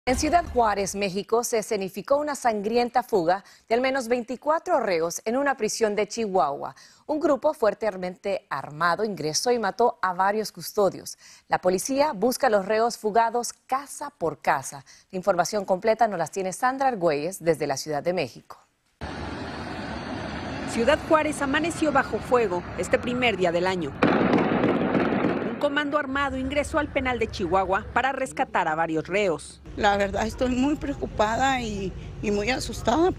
En Ciudad Juárez, México, se escenificó una sangrienta fuga de al menos 24 reos en una prisión de Chihuahua. Un grupo fuertemente armado ingresó y mató a varios custodios. La policía busca a los reos fugados casa por casa. La información completa nos las tiene Sandra Argüelles desde la Ciudad de México. Ciudad Juárez amaneció bajo fuego este primer día del año. Un comando armado ingresó al penal de Chihuahua para rescatar a varios reos. La verdad estoy muy preocupada y muy asustada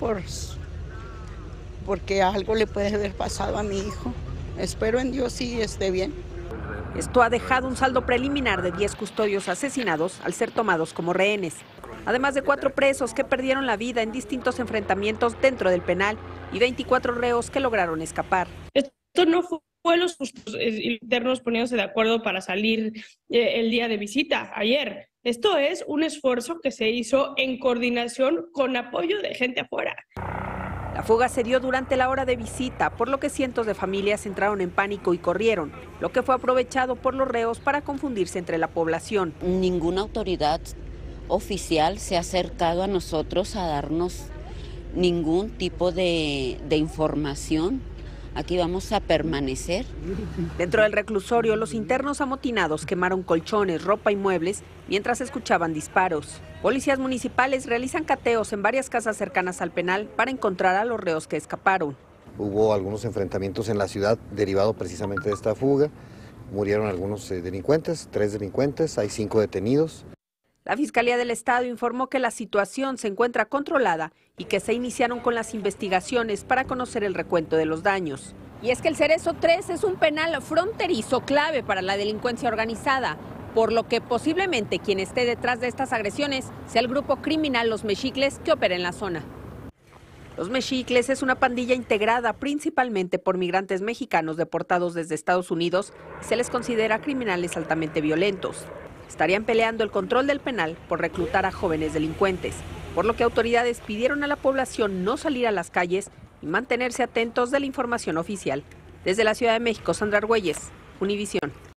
porque algo le puede haber pasado a mi hijo. Espero en Dios sí esté bien. Esto ha dejado un saldo preliminar de 10 custodios asesinados al ser tomados como rehenes, además de 4 presos que perdieron la vida en distintos enfrentamientos dentro del penal y 24 reos que lograron escapar. Esto no fue los internos poniéndose de acuerdo para salir el día de visita ayer. Esto es un esfuerzo que se hizo en coordinación con apoyo de gente afuera. La fuga se dio durante la hora de visita, por lo que cientos de familias entraron en pánico y corrieron, lo que fue aprovechado por los reos para confundirse entre la población. Ninguna autoridad oficial se ha acercado a nosotros a darnos ningún tipo de información. Aquí vamos a permanecer. Dentro del reclusorio, los internos amotinados quemaron colchones, ropa y muebles mientras escuchaban disparos. Policías municipales realizan cateos en varias casas cercanas al penal para encontrar a los reos que escaparon. Hubo algunos enfrentamientos en la ciudad derivado precisamente de esta fuga. Murieron algunos delincuentes, 3 delincuentes, hay 5 detenidos. La Fiscalía del Estado informó que la situación se encuentra controlada y que se iniciaron con las investigaciones para conocer el recuento de los daños. Y es que el Cerezo 3 es un penal fronterizo clave para la delincuencia organizada, por lo que posiblemente quien esté detrás de estas agresiones sea el grupo criminal Los Mexicles que opera en la zona. Los Mexicles es una pandilla integrada principalmente por migrantes mexicanos deportados desde Estados Unidos y se les considera criminales altamente violentos. Estarían peleando el control del penal por reclutar a jóvenes delincuentes, por lo que autoridades pidieron a la población no salir a las calles y mantenerse atentos de la información oficial. Desde la Ciudad de México, Sandra Argüelles, Univisión.